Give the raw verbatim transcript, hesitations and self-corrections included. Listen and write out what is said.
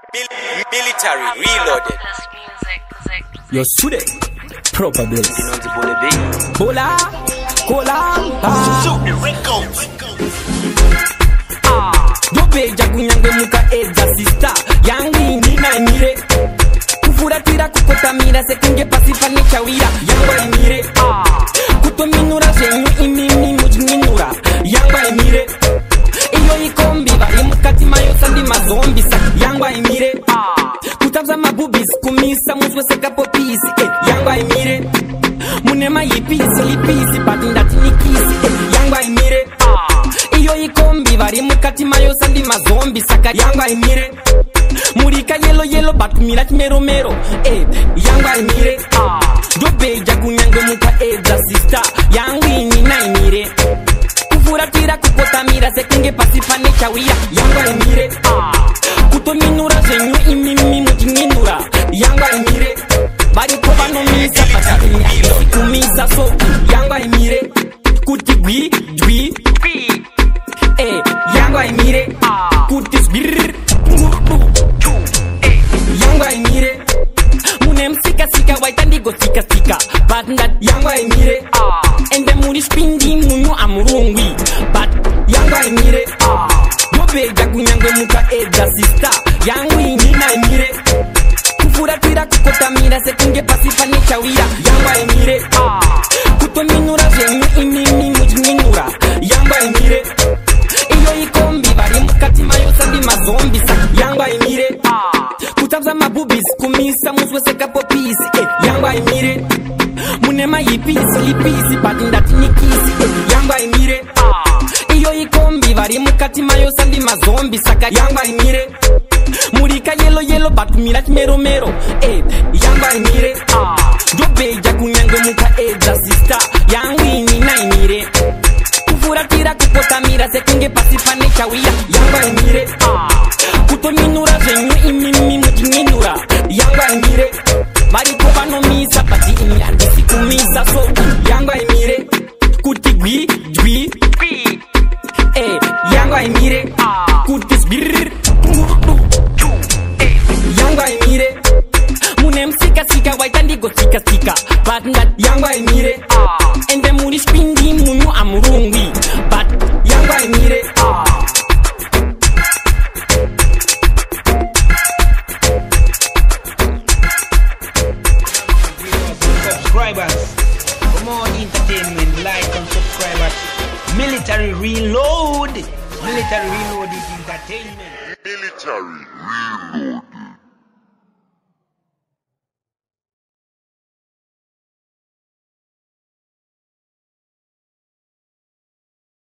Military reloaded. Yo sude proper bills. Bola, cola, dobe jagunyange muka eza sister. Yangi nina imire kufuratira kukotamira sekunge pasifane chawira. Yangwa imire kutominura zenyu imimi mujinura. Yangwa imire iyo ikombi bari mukati mayo sandi mazombi sa. Yangwa imire kutabza mabubis kumisa muswe seka popisi. eh. Yangwa imire munema yipisi lipisi patinda tinikisi. eh. Yangwa imire iyo ikombi bari mukati mayo sandi mazombi saka. Yangwa imire murika yelo yelo batumira chimero mero. eh. Yangwa imire dobe jagunyange muka eza sister. Yangwi nina imire kufuratira kukotamira sekunge pasifane chawia. Yangwa imire kutominura zenyu imimi mujinginura. Yangwa imire bari koba no misa patati kumisa so. Yangwa imire kuti gwi gwi eh. Yangwa imire kuti sbir. Yangwa imire munem sika sika waita ndigo sika sika but that. Yangwa imire ende muri spindi munyu amurungwi but. Yangwa imire dobe jagunyange muka eza sister. Yangwi nina imire kufuratira kukotamira sekunge pasifane chawira. Yangwa imire kutominura zenyu imimi mujinginura. Yangwa imire iyo ikombi bari mukati mayo sandi mazombi sa. Yangwa imire kutabza mabubis kumisa muswe seka popisi. eh. Yangwa imire munema yipisi lipisi patinda tinikisi. eh. Yangwa imire iyo ikombi bari mukati mayo sandi mazombi saka. Yangwa imire murika yelo yelo batumira chimero mero. eh. Yangwa imire dobe jagunyange muka eza sister. Yangwi nina imire kufuratira kukotamira sekunge pasifane chawia. Yangwa imire kutominura zenyu imimi mujinginura. Yangwa imire bari koba no misa pati imyandisi kumisa so. Yangwa imire kuti gwi gwi eh. Yangwa imire kuti sbir. Yangwa imire munem sika sika waita ndigo sika sika but that. Yangwa imire ende muri spindi munyu amurungwi but. Yangwa imire subscribers for more entertainment, like and subscribers. Military Reload. Military Reload is entertainment. Military Reload.